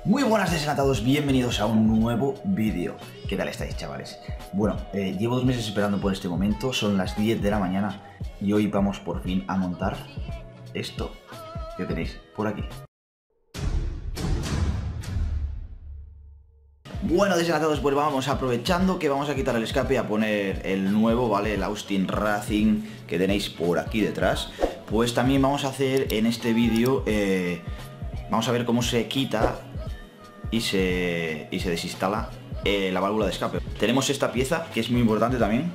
Muy buenas desenatados, bienvenidos a un nuevo vídeo. ¿Qué tal estáis, chavales? Bueno, llevo 2 meses esperando por este momento, son las 10 de la mañana y hoy vamos por fin a montar esto que tenéis por aquí. Bueno, desenatados, pues vamos aprovechando que vamos a quitar el escape a poner el nuevo, ¿vale? El Austin Racing que tenéis por aquí detrás. Pues también vamos a hacer en este vídeo, vamos a ver cómo se quita y se desinstala la válvula de escape. Tenemos esta pieza que es muy importante también,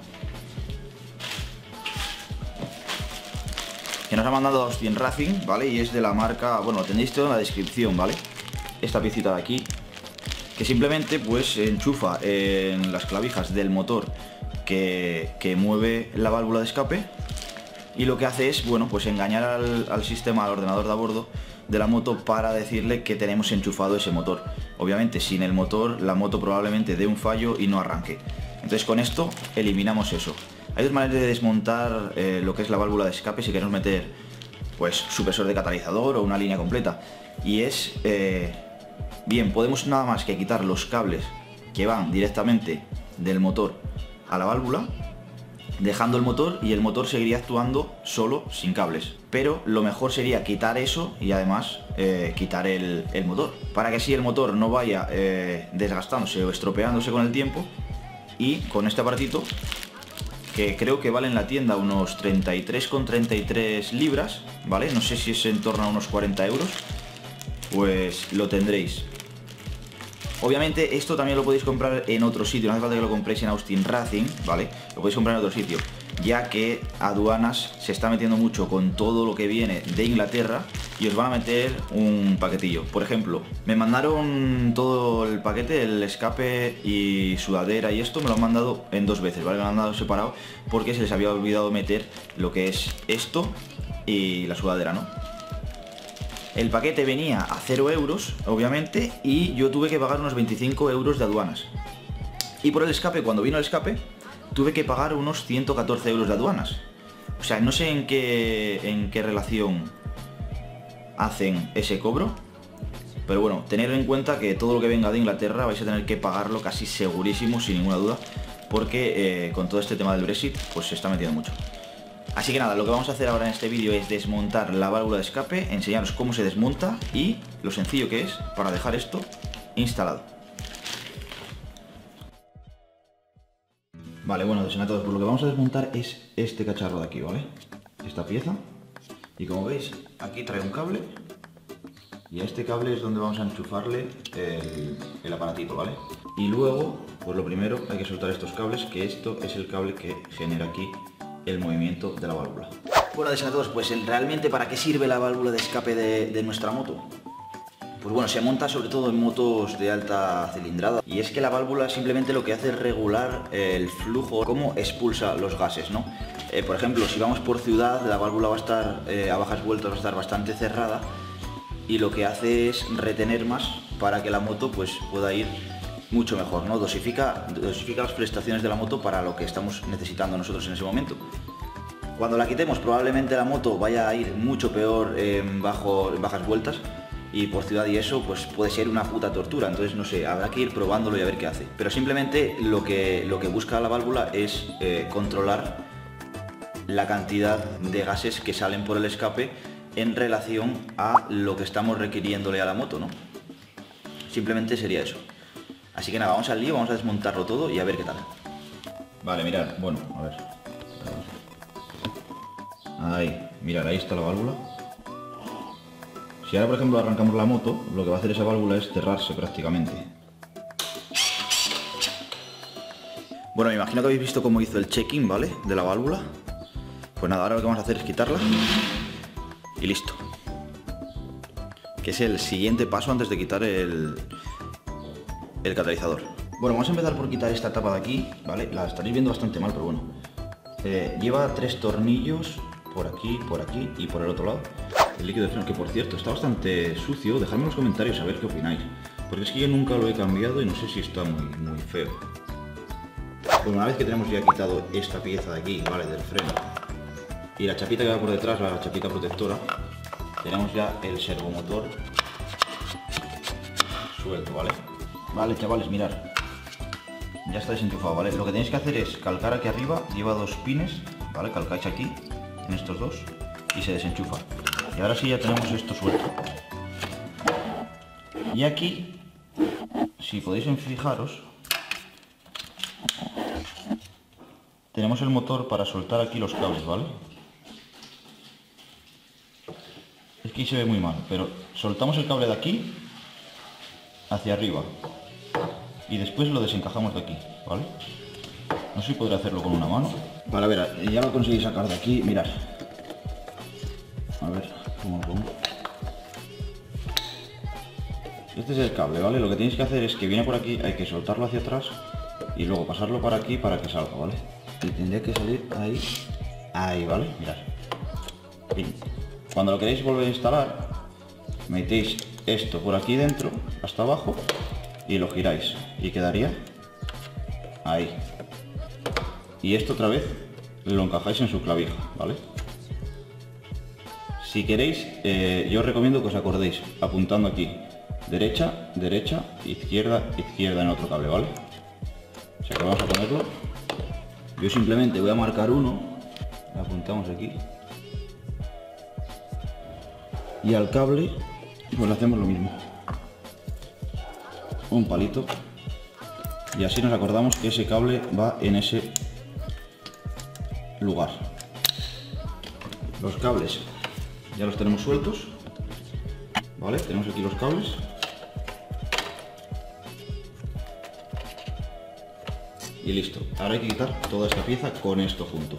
que nos ha mandado Austin Racing, ¿vale? Y es de la marca, bueno, lo tendréis todo en la descripción, ¿vale? Esta piecita de aquí, que simplemente pues se enchufa en las clavijas del motor que mueve la válvula de escape, y lo que hace es, bueno, pues engañar al sistema, al ordenador de a bordo de la moto para decirle que tenemos enchufado ese motor. Obviamente sin el motor la moto probablemente dé un fallo y no arranque. Entonces con esto eliminamos eso. Hay 2 maneras de desmontar lo que es la válvula de escape si queremos meter pues supresor de catalizador o una línea completa. Y es, bien, podemos nada más que quitar los cables que van directamente del motor a la válvula, dejando el motor, y el motor seguiría actuando solo sin cables. Pero lo mejor sería quitar eso y además quitar el motor, para que así el motor no vaya desgastándose o estropeándose con el tiempo. Y con este aparatito, que creo que vale en la tienda unos 33,33 libras, ¿vale? No sé si es en torno a unos 40 euros, pues lo tendréis. Obviamente esto también lo podéis comprar en otro sitio, no hace falta que lo compréis en Austin Racing, ¿vale? Lo podéis comprar en otro sitio, ya que Aduanas se está metiendo mucho con todo lo que viene de Inglaterra y os van a meter un paquetillo. Por ejemplo, me mandaron todo el paquete, el escape y sudadera y esto, me lo han mandado en 2 veces, ¿vale? Me lo han mandado separado porque se les había olvidado meter lo que es esto y la sudadera, ¿no? El paquete venía a 0 euros, obviamente, y yo tuve que pagar unos 25 euros de aduanas. Y por el escape, cuando vino el escape, tuve que pagar unos 114 euros de aduanas. O sea, no sé en qué relación hacen ese cobro, pero bueno, tener en cuenta que todo lo que venga de Inglaterra vais a tener que pagarlo casi segurísimo, sin ninguna duda, porque con todo este tema del Brexit, pues se está metiendo mucho. Así que nada, lo que vamos a hacer ahora en este vídeo es desmontar la válvula de escape, enseñaros cómo se desmonta y lo sencillo que es para dejar esto instalado. Vale, bueno, desenatados, pues lo que vamos a desmontar es este cacharro de aquí, ¿vale? Esta pieza. Y como veis, aquí trae un cable y a este cable es donde vamos a enchufarle el aparatito, ¿vale? Y luego, pues lo primero hay que soltar estos cables, que esto es el cable que genera aquí el movimiento de la válvula. Bueno, desenatados, pues realmente ¿para qué sirve la válvula de escape de nuestra moto? Pues bueno, se monta sobre todo en motos de alta cilindrada, y es que la válvula simplemente lo que hace es regular el flujo, cómo expulsa los gases, ¿no? Por ejemplo, si vamos por ciudad, la válvula va a estar a bajas vueltas, va a estar bastante cerrada, y lo que hace es retener más para que la moto pues pueda ir mucho mejor, ¿no? Dosifica las prestaciones de la moto para lo que estamos necesitando nosotros en ese momento. Cuando la quitemos, probablemente la moto vaya a ir mucho peor en bajas vueltas, y por ciudad y eso pues puede ser una puta tortura. Entonces no sé, habrá que ir probándolo y a ver qué hace. Pero simplemente lo que busca la válvula es controlar la cantidad de gases que salen por el escape en relación a lo que estamos requiriéndole a la moto, ¿no? Simplemente sería eso. Así que nada, vamos al lío, vamos a desmontarlo todo y a ver qué tal. Vale, mirad, bueno, a ver. Ahí, mirad, ahí está la válvula. Si ahora, por ejemplo, arrancamos la moto, lo que va a hacer esa válvula es cerrarse prácticamente. Bueno, me imagino que habéis visto cómo hizo el check-in, ¿vale? De la válvula. Pues nada, ahora lo que vamos a hacer es quitarla y listo. Que es el siguiente paso antes de quitar el catalizador. Bueno, vamos a empezar por quitar esta tapa de aquí, ¿vale? La estaréis viendo bastante mal, pero bueno. Lleva 3 tornillos por aquí y por el otro lado. El líquido de freno, que por cierto está bastante sucio. Dejadme en los comentarios a ver qué opináis, porque es que yo nunca lo he cambiado y no sé si está muy feo. Bueno, una vez que tenemos ya quitado esta pieza de aquí, ¿vale? Del freno, y la chapita que va por detrás, la chapita protectora, tenemos ya el servomotor suelto, ¿vale? Vale, chavales, mirad. Ya está desenchufado, ¿vale? Lo que tenéis que hacer es calcar aquí arriba, lleva 2 pines, ¿vale? Calcáis aquí, en estos 2, y se desenchufa. Y ahora sí ya tenemos esto suelto. Y aquí, si podéis fijaros, tenemos el motor para soltar aquí los cables, ¿vale? Es que ahí se ve muy mal, pero soltamos el cable de aquí hacia arriba y después lo desencajamos de aquí, ¿vale? No sé si podré hacerlo con una mano. Vale, a ver, ya lo conseguí sacar de aquí, mirad. A ver, ¿cómo lo pongo? Este es el cable, ¿vale? Lo que tenéis que hacer es que viene por aquí, hay que soltarlo hacia atrás y luego pasarlo para aquí para que salga, ¿vale? Y tendría que salir ahí, ahí, ¿vale? Mirad. Bien. Cuando lo queréis volver a instalar, metéis esto por aquí dentro, hasta abajo, y lo giráis. Y quedaría ahí. Y esto otra vez lo encajáis en su clavija, ¿vale? Si queréis, yo os recomiendo que os acordéis apuntando aquí. Derecha, derecha, izquierda, izquierda en otro cable, ¿vale? O sea que vamos a ponerlo. Yo simplemente voy a marcar uno, apuntamos aquí. Y al cable, pues le hacemos lo mismo. Un palito. Y así nos acordamos que ese cable va en ese lugar. Los cables ya los tenemos sueltos. ¿Vale? Tenemos aquí los cables. Y listo. Ahora hay que quitar toda esta pieza con esto junto.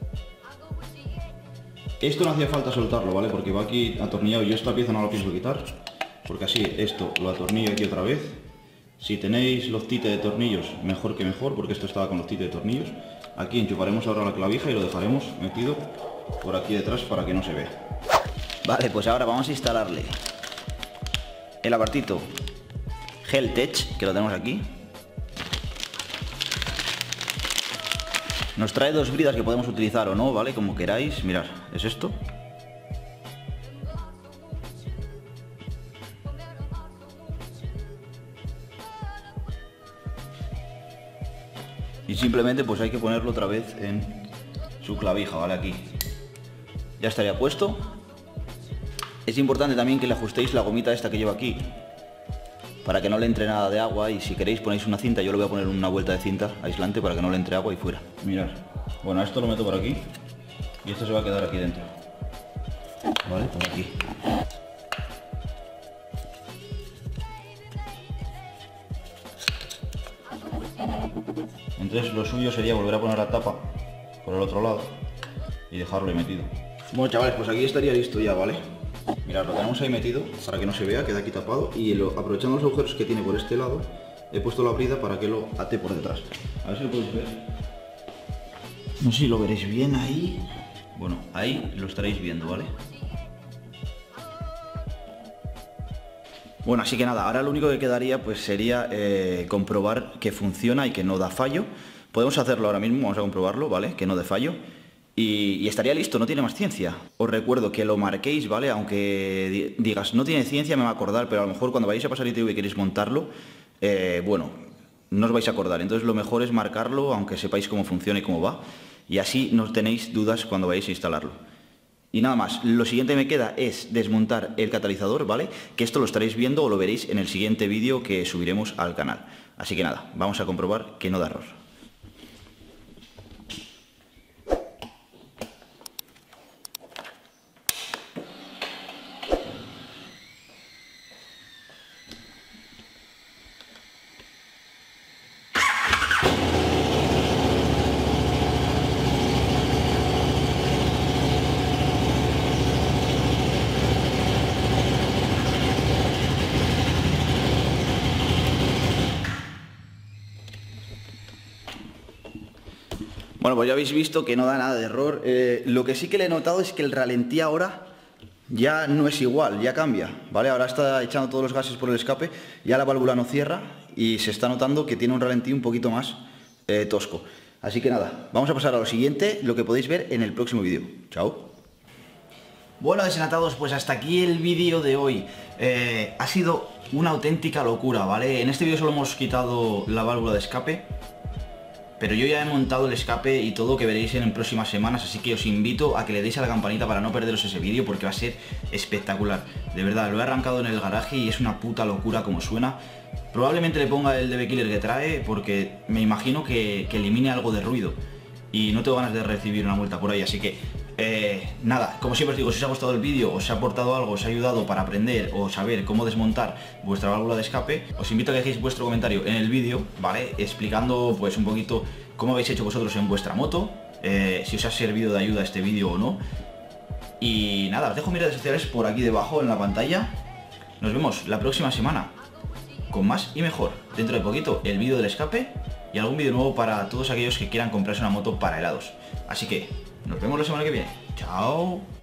Esto no hacía falta soltarlo, ¿vale? Porque va aquí atornillado y yo esta pieza no la pienso quitar. Porque así esto lo atornillo aquí otra vez. Si tenéis los tites de tornillos, mejor que mejor, porque esto estaba con los tites de tornillos. Aquí enchufaremos ahora la clavija y lo dejaremos metido por aquí detrás para que no se vea. Vale, pues ahora vamos a instalarle el apartito Heltech, que lo tenemos aquí. Nos trae 2 bridas que podemos utilizar o no, ¿vale? Como queráis. Mirad, es esto. Y simplemente pues hay que ponerlo otra vez en su clavija, ¿vale? Aquí. Ya estaría puesto. Es importante también que le ajustéis la gomita esta que lleva aquí, para que no le entre nada de agua, y si queréis ponéis una cinta. Yo le voy a poner una vuelta de cinta aislante para que no le entre agua y fuera. Mirad, bueno, esto lo meto por aquí y esto se va a quedar aquí dentro, ¿vale? Por aquí. Entonces lo suyo sería volver a poner la tapa por el otro lado y dejarlo ahí metido. Bueno, chavales, pues aquí estaría listo ya, ¿vale? Mirad, lo tenemos ahí metido para que no se vea, queda aquí tapado, y aprovechando los agujeros que tiene por este lado, he puesto la brida para que lo ate por detrás. A ver si lo podéis ver. No sé si lo veréis bien ahí. Bueno, ahí lo estaréis viendo, ¿vale? Bueno, así que nada, ahora lo único que quedaría pues sería comprobar que funciona y que no da fallo. Podemos hacerlo ahora mismo, vamos a comprobarlo, ¿vale? Que no dé fallo. Y estaría listo, no tiene más ciencia. Os recuerdo que lo marquéis, ¿vale? Aunque digas, no tiene ciencia, me va a acordar, pero a lo mejor cuando vayáis a pasar ITV y queréis montarlo, bueno, no os vais a acordar. Entonces lo mejor es marcarlo, aunque sepáis cómo funciona y cómo va. Y así no tenéis dudas cuando vayáis a instalarlo. Y nada más, lo siguiente que me queda es desmontar el catalizador, ¿vale? Que esto lo estaréis viendo o lo veréis en el siguiente vídeo que subiremos al canal. Así que nada, vamos a comprobar que no da error. Bueno, pues ya habéis visto que no da nada de error. Lo que sí que le he notado es que el ralentí ahora ya no es igual, ya cambia, ¿vale? Ahora está echando todos los gases por el escape, ya la válvula no cierra y se está notando que tiene un ralentí un poquito más tosco. Así que nada, vamos a pasar a lo siguiente, lo que podéis ver en el próximo vídeo. Chao. Bueno, desenatados, pues hasta aquí el vídeo de hoy. Ha sido una auténtica locura, ¿vale? En este vídeo solo hemos quitado la válvula de escape, pero yo ya he montado el escape y todo, que veréis en próximas semanas, así que os invito a que le deis a la campanita para no perderos ese vídeo, porque va a ser espectacular. De verdad, lo he arrancado en el garaje y es una puta locura como suena. Probablemente le ponga el DB Killer que trae, porque me imagino que elimine algo de ruido. Y no tengo ganas de recibir una multa por ahí, así que nada, como siempre os digo, si os ha gustado el vídeo, os ha aportado algo, os ha ayudado para aprender o saber cómo desmontar vuestra válvula de escape, os invito a que dejéis vuestro comentario en el vídeo, ¿vale? Explicando pues un poquito cómo habéis hecho vosotros en vuestra moto, si os ha servido de ayuda este vídeo o no. Y nada, os dejo mis redes sociales por aquí debajo en la pantalla. Nos vemos la próxima semana con más y mejor. Dentro de poquito el vídeo del escape y algún vídeo nuevo para todos aquellos que quieran comprarse una moto para helados. Así que nos vemos la semana que viene. Chao.